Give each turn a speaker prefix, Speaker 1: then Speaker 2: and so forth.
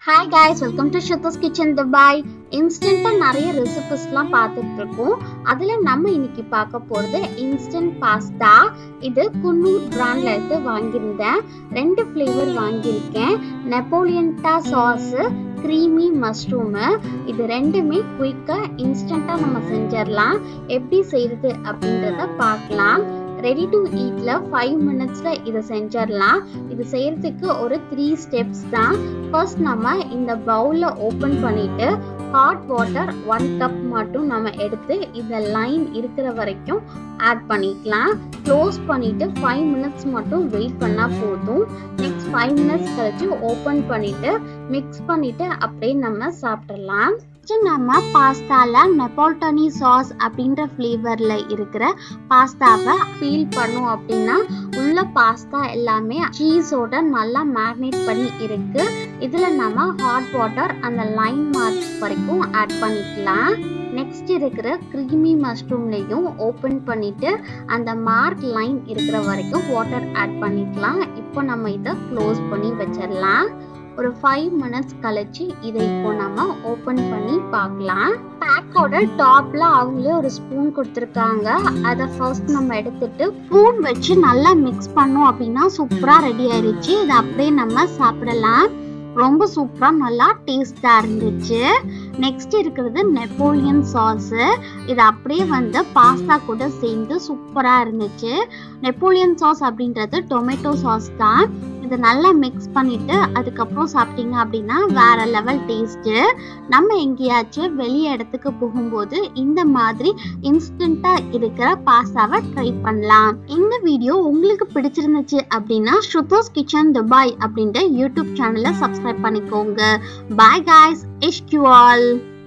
Speaker 1: Hi guys, welcome to shruthiskitchendubai. Instant நிறைய ரெசிபிஸ்லாம் பார்த்துட்டு இருக்கோம். அதுல நம்ம இன்னைக்கு பார்க்க போறது instant pasta. இது Knorr பிராண்ட்ல இருந்து வாங்கியிருந்தேன். ரெண்டு ஃப்ளேவர் வாங்கியிருக்கேன். Napolitana sauce, creamy mushroom. இது ரெண்டுமே குயிக்கா இன்ஸ்டன்ட்டா நம்ம செஞ்சிரலாம். எப்படி செய்யறது அப்படின்றத பார்க்கலாம். Ready to eat ல 5 minutes ல இத செஞ்சிரலாம். இது செய்யிறதுக்கு ஒரு 3 steps தான். First நம்ம இந்த பவுல்ல ஓபன் பண்ணிட்டு hot water 1 cup மட்டும் நம்ம எடுத்து இந்த லைன் இருக்கிற வரைக்கும் ஆட் பண்ணிக்கலாம். க்ளோஸ் பண்ணிட்டு 5 minutes மட்டும் வெயிட் பண்ணா போதும். நெக்ஸ்ட் 5 minutes கழிச்சு ஓபன் பண்ணிட்டு மிக்ஸ் பண்ணிட்டு அப்படியே நம்ம சாப்பிடலாம். நம்ம பாஸ்தால நெப்போலிட்டனி சாஸ் அப்படின்ற ஃப்ளேவர்ல இருக்கிற பாஸ்தாவை ஃபீல் பண்ணோம் அப்படின்னா உள்ள பாஸ்தா எல்லாமே சீஸோட நல்லா மேரினேட் பண்ணி இருக்கு. இதுல நம்ம ஹாட் வாட்டர் அந்த லைன் மார்க் வரைக்கும் ஆட் பண்ணிக்கலாம். நெக்ஸ்ட் இருக்கிற creamy mushroomலையும் ஓபன் பண்ணிட்டு அந்த மார்க் லைன் இருக்கிற வரைக்கும் வாட்டர் ஆட் பண்ணிக்கலாம். இப்போ நம்ம இதை க்ளோஸ் பண்ணி வச்சிடலாம். ஒரு 5 minutes கழிச்சு இதை இப்போ நம்ம ஓபன் பண்ணி பார்க்கலாம். பேக்கோட டாப்ல அவங்களே ஒரு ஸ்பூன் கொடுத்துருக்காங்க. அதை ஃபர்ஸ்ட் நம்ம எடுத்துட்டு ஸ்பூன் வச்சு நல்லா மிக்ஸ் பண்ணோம் அப்படின்னா சூப்பரா ரெடி ஆயிருச்சு. இதை அப்படியே நம்ம சாப்பிடலாம். ரொம்ப சூப்பரா நல்லா டேஸ்டா இருந்துச்சு. நெக்ஸ்ட் இருக்கிறது நெப்போலியன் சாஸ். இது அப்படியே வந்து பாஸ்தா கூட சேர்ந்து சூப்பரா இருந்துச்சு. நெப்போலியன் சாஸ் அப்படின்றது டொமேட்டோ சாஸ் தான். இதை நல்லா மிக்ஸ் பண்ணிட்டு அதுக்கப்புறம் சாப்பிட்டீங்க அப்படின்னா வேற லெவல் டேஸ்ட். நம்ம எங்கேயாச்சும் வெளியே இடத்துக்கு போகும்போது இந்த மாதிரி இன்ஸ்டன்டா இருக்கிற பாஸ்தாவை ட்ரை பண்ணலாம். இந்த வீடியோ உங்களுக்கு பிடிச்சிருந்துச்சு அப்படின்னா shortsfeed அப்படின்ற யூடியூப் சேனலை சப்ஸ்கிரைப் பண்ணிக்கோங்க. Bye guys, ishq all.